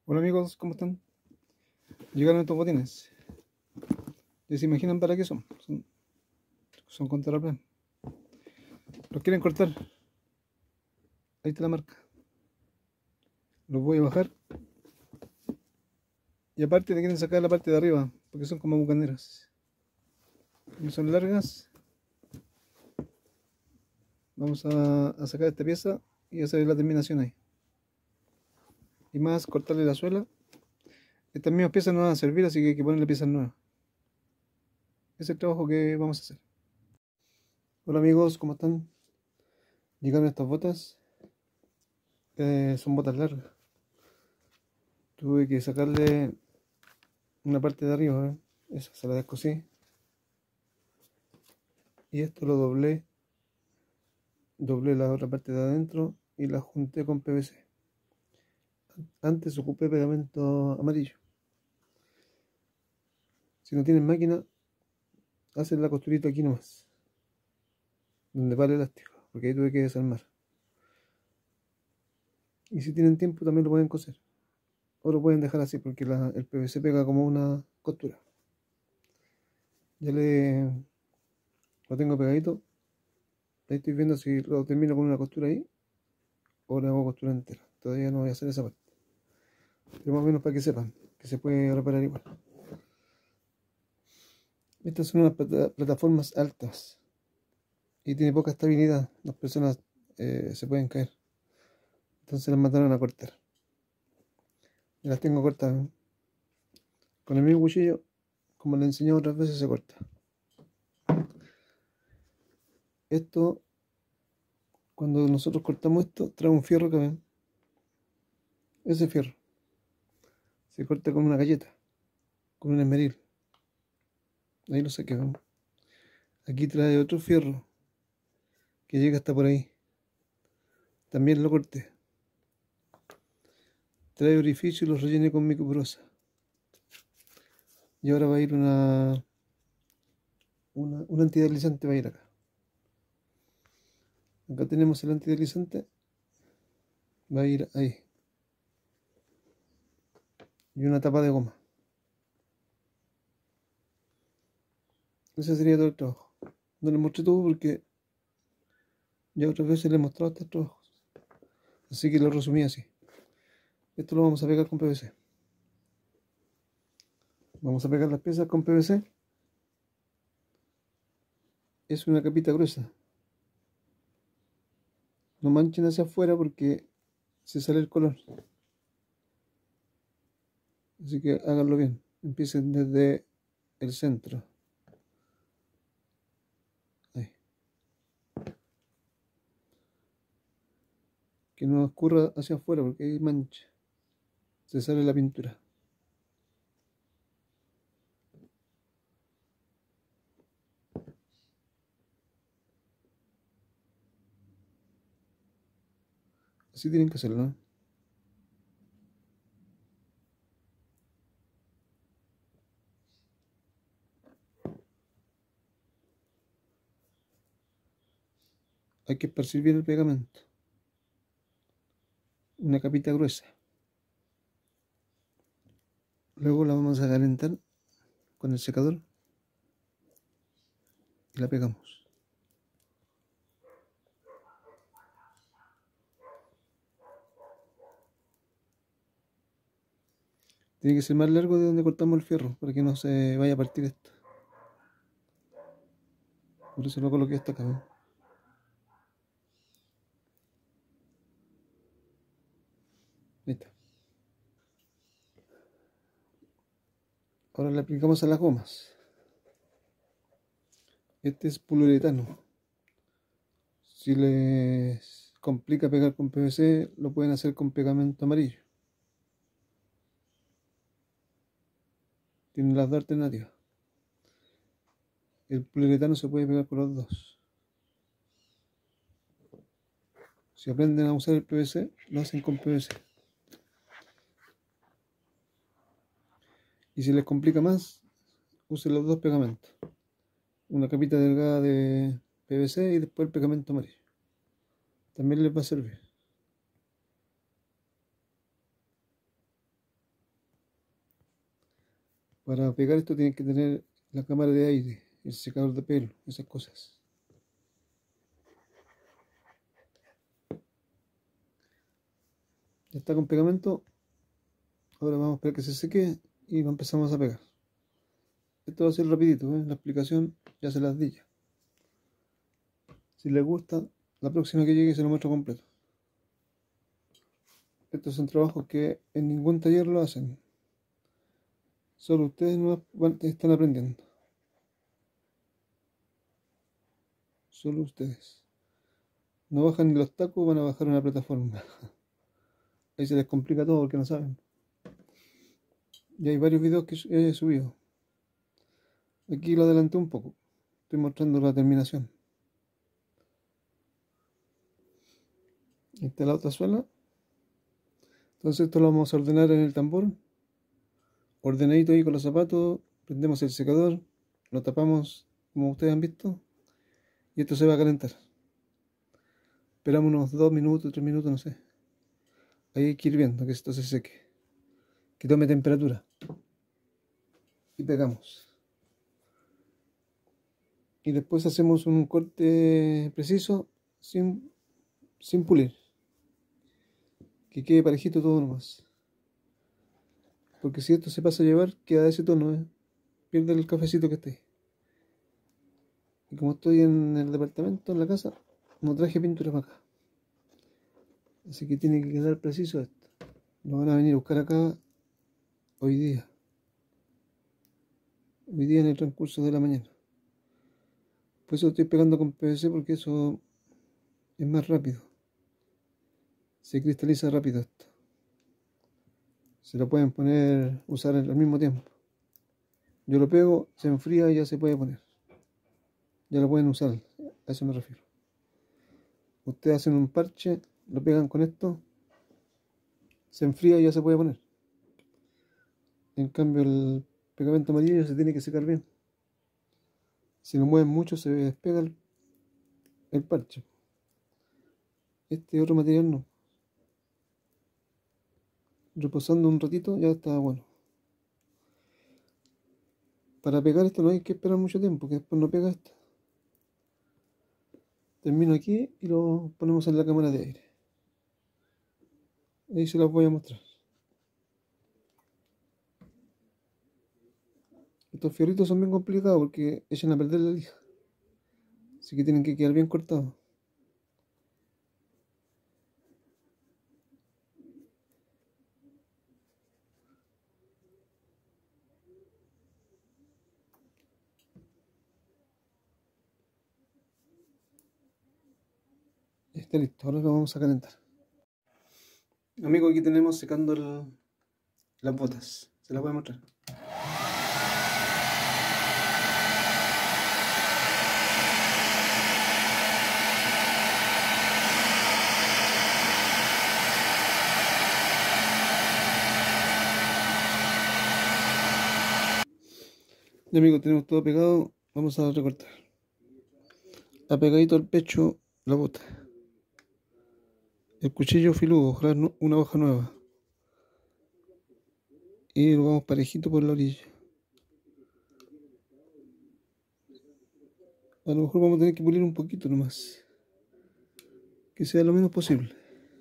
Hola amigos, ¿cómo están? Llegaron estos botines. ¿Ya se imaginan para qué son? Son con terraplén. Los quieren cortar. Ahí está la marca. Los voy a bajar. Y aparte le quieren sacar la parte de arriba, porque son como bucaneras. Y son largas. Vamos a sacar esta pieza y hacer la terminación ahí. Y más cortarle la suela. Estas mismas piezas no van a servir, así que hay que ponerle piezas nuevas. Ese es el trabajo que vamos a hacer. Hola amigos, ¿cómo están? Llegaron estas botas. Son botas largas. Tuve que sacarle una parte de arriba, ¿eh? Esa se la descosí. Y esto lo doblé. Doblé la otra parte de adentro y la junté con PVC. Antes ocupé pegamento amarillo. Si no tienen máquina, hacen la costurita aquí nomás, donde va el elástico, porque ahí tuve que desarmar. Y si tienen tiempo también lo pueden coser. O lo pueden dejar así, porque el PVC pega como una costura. Ya lo tengo pegadito. Ahí estoy viendo si lo termino con una costura ahí o le hago costura entera. Todavía no voy a hacer esa parte. Pero más o menos para que sepan que se puede reparar igual. Estas son unas plataformas altas y tiene poca estabilidad. Las personas se pueden caer. Entonces las mandaron a cortar. Y las tengo cortadas. Con el mismo cuchillo, como le he enseñado otras veces, se corta. Esto, cuando nosotros cortamos esto, trae un fierro que ven. Ese fierro se corta con una galleta, con un esmeril. Ahí lo saqué, ¿no? Aquí trae otro fierro que llega hasta por ahí. También lo corté. Trae orificio y los rellené con microporosa. Y ahora va a ir un antideslizante, va a ir acá. Acá tenemos el antideslizante. Va a ir ahí. Y una tapa de goma. Ese sería todo el trabajo. No les mostré todo porque ya otras veces les he mostrado estos trabajos. Así que lo resumí así. Esto lo vamos a pegar con PVC. Vamos a pegar las piezas con PVC. Es una capita gruesa. No manchen hacia afuera porque se sale el color. Así que háganlo bien. Empiecen desde el centro. Ahí. Que no escurra hacia afuera porque hay mancha. Se sale la pintura. Así tienen que hacerlo, ¿no? Hay que esparcir bien el pegamento. Una capita gruesa. Luego la vamos a calentar con el secador y la pegamos. Tiene que ser más largo de donde cortamos el fierro para que no se vaya a partir esto. Por eso lo coloqué hasta acá, ¿no? Ahí está. Ahora le aplicamos a las gomas. Este es poliuretano. Si les complica pegar con PVC, lo pueden hacer con pegamento amarillo. Tienen las dos alternativas. El poliuretano se puede pegar con los dos. Si aprenden a usar el PVC, lo hacen con PVC. Y si les complica más, usen los dos pegamentos. Una capita delgada de PVC y después el pegamento amarillo. También les va a servir. Para pegar esto tienes que tener la cámara de aire, el secador de pelo, esas cosas. Ya está con pegamento. Ahora vamos a esperar que se seque y lo empezamos a pegar. Esto va a ser rapidito, ¿eh? La explicación ya se las di ya. Si les gusta, la próxima que llegue se lo muestro completo. Estos son trabajos que en ningún taller lo hacen. Solo ustedes no están aprendiendo. Solo ustedes. No bajan ni los tacos, van a bajar una plataforma. Ahí se les complica todo porque no saben. Y hay varios videos que he subido. Aquí lo adelanté un poco. Estoy mostrando la terminación. Esta es la otra suela. Entonces esto lo vamos a ordenar en el tambor. Ordenadito ahí con los zapatos. Prendemos el secador. Lo tapamos como ustedes han visto. Y esto se va a calentar. Esperamos unos 2 minutos, 3 minutos, no sé. Ahí hay que ir viendo que esto se seque. Que tome temperatura. Y pegamos. Y después hacemos un corte preciso sin pulir. Que quede parejito todo nomás. Porque si esto se pasa a llevar, queda de ese tono, ¿eh? Pierde el cafecito que está ahí. Y como estoy en el departamento, en la casa, no traje pintura para acá. Así que tiene que quedar preciso esto. Lo van a venir a buscar acá hoy día. Hoy día en el transcurso de la mañana. Por eso estoy pegando con PVC porque eso es más rápido. Se cristaliza rápido esto. Se lo pueden poner, usar al mismo tiempo. Yo lo pego, se enfría y ya se puede poner. Ya lo pueden usar, a eso me refiero. Ustedes hacen un parche, lo pegan con esto, se enfría y ya se puede poner. En cambio el pegamento amarillo se tiene que secar bien. Si lo mueven mucho se despega el parche. Este otro material no. Reposando un ratito ya está bueno. Para pegar esto no hay que esperar mucho tiempo, que después no pega esto. Termino aquí y lo ponemos en la cámara de aire. Ahí se las voy a mostrar. Estos fierritos son bien complicados porque echan a perder la lija. Así que tienen que quedar bien cortados. Ya está listo, ahora lo vamos a calentar. Amigos, aquí tenemos secando las botas. Se las voy a mostrar. Ya amigos, tenemos todo pegado. Vamos a recortar. Está pegadito al pecho la bota. El cuchillo filudo, ojalá una hoja nueva. Y lo vamos parejito por la orilla. A lo mejor vamos a tener que pulir un poquito nomás. Que sea lo menos posible.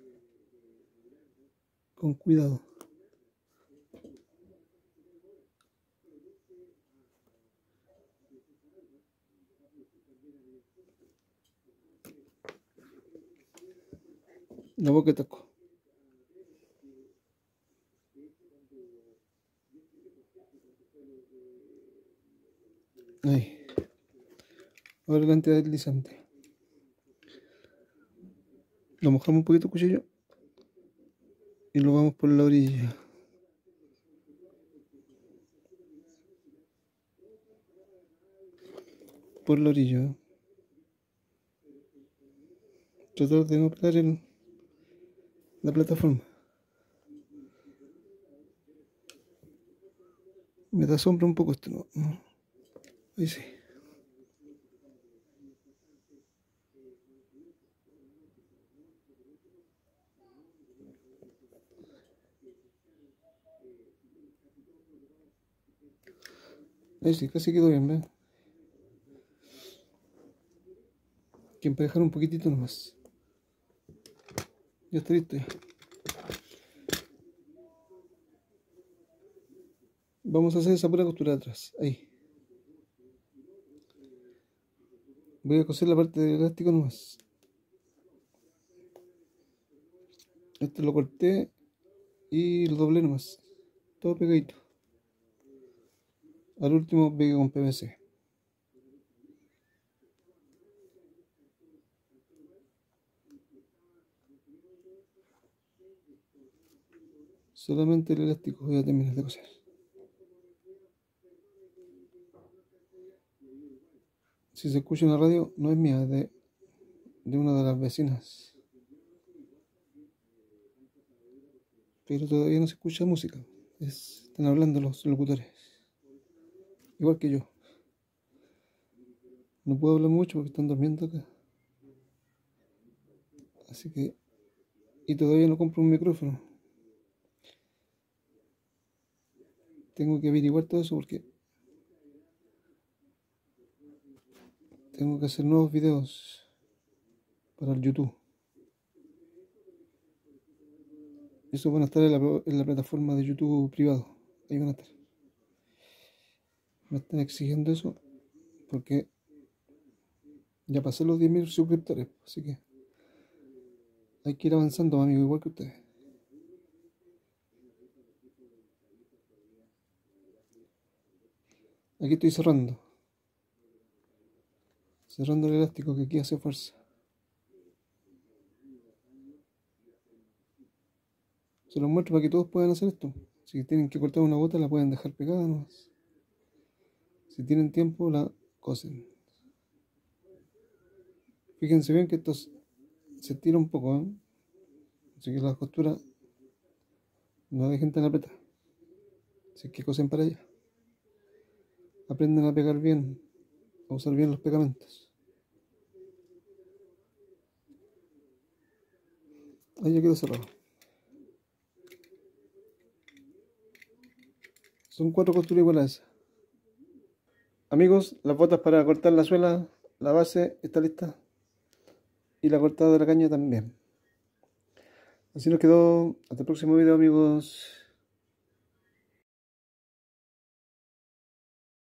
Con cuidado. La boca de taco. Ahí. Ahora la antideslizante. Lo mojamos un poquito el cuchillo. Y lo vamos por la orilla. Por la orilla. Tratar de no pegar la plataforma. Me da sombra un poco esto, ¿no? Ahí sí. Ahí sí, casi quedó bien, ¿ves? Que emparejar un poquitito nomás. Ya está listo ya. Vamos a hacer esa pura costura de atrás. Ahí. Voy a coser la parte del elástico nomás. Este lo corté y lo doblé nomás. Todo pegadito. Al último pegué con PVC. Solamente el elástico voy a terminar de coser. Si se escucha en la radio, no es mía, es de una de las vecinas. Pero todavía no se escucha música. Están hablando los locutores. Igual que yo. No puedo hablar mucho porque están durmiendo acá. Así que... Y todavía no compro un micrófono. Tengo que averiguar todo eso porque tengo que hacer nuevos videos para el YouTube. Eso van a estar en la plataforma de YouTube privado. Ahí van a estar. Me están exigiendo eso porque ya pasé los 10.000 suscriptores. Así que hay que ir avanzando, amigo, igual que ustedes. Aquí estoy cerrando. Cerrando el elástico que aquí hace fuerza. Se los muestro para que todos puedan hacer esto. Si tienen que cortar una gota, la pueden dejar pegada nomás. Si tienen tiempo, la cosen. Fíjense bien que esto se tira un poco, ¿eh? Así que las costuras no dejen tan apretadas. Así que cosen para allá. Aprendan a pegar bien, a usar bien los pegamentos. Ahí ya quedó cerrado. Son 4 costuras iguales a esas. Amigos, las botas para cortar la suela, la base está lista. Y la cortada de la caña también. Así nos quedó. Hasta el próximo video, amigos.